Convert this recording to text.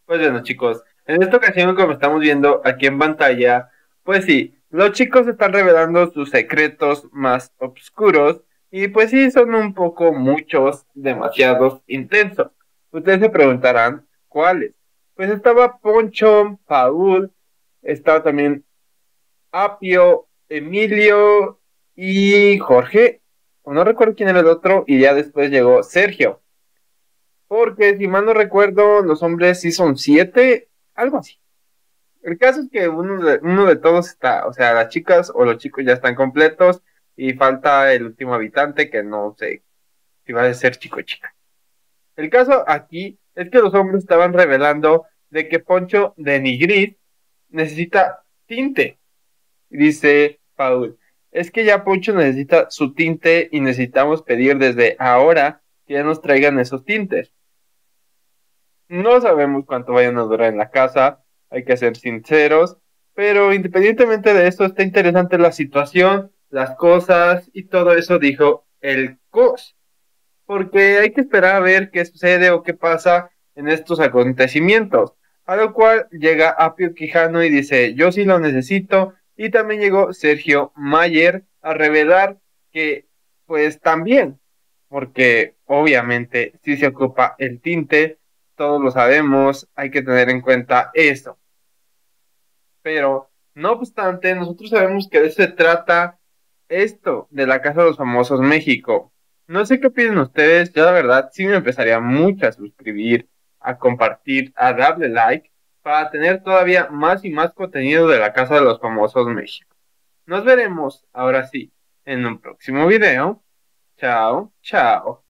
Pues bueno, chicos, en esta ocasión, como estamos viendo aquí en pantalla, pues sí, los chicos están revelando sus secretos más oscuros y pues sí, son un poco muchos, demasiados intensos. Ustedes se preguntarán, ¿cuáles? Pues estaba Poncho, Paul, estaba también Apio, Emilio y Jorge, o no recuerdo quién era el otro, y ya después llegó Sergio. Porque si mal no recuerdo, los hombres sí son siete, algo así. El caso es que uno de todos está, o sea, las chicas o los chicos ya están completos y falta el último habitante que no sé si va a ser chico o chica. El caso aquí es que los hombres estaban revelando de que Poncho de Nigris necesita tinte. Y dice Paul, es que ya Poncho necesita su tinte y necesitamos pedir desde ahora que ya nos traigan esos tintes. No sabemos cuánto vayan a durar en la casa, hay que ser sinceros, pero independientemente de esto, está interesante la situación, las cosas y todo eso, dijo el COS, porque hay que esperar a ver qué sucede o qué pasa en estos acontecimientos. A lo cual llega Apio Quijano y dice, yo sí lo necesito, y también llegó Sergio Mayer a revelar que, pues también, porque obviamente si se ocupa el tinte, todos lo sabemos, hay que tener en cuenta eso. Pero, no obstante, nosotros sabemos que de eso se trata esto de la Casa de los Famosos México. No sé qué opinan ustedes, yo la verdad sí me empezaría mucho a suscribir, a compartir, a darle like, para tener todavía más y más contenido de la Casa de los Famosos México. Nos veremos ahora sí en un próximo video. Chao, chao.